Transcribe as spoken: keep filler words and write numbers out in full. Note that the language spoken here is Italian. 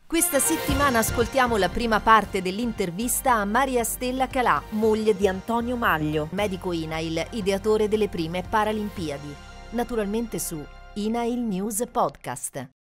Questa settimana ascoltiamo la prima parte dell'intervista a Maria Stella Calà, moglie di Antonio Maglio, medico I N A I L, ideatore delle prime Paralimpiadi. Naturalmente su I N A I L News Podcast.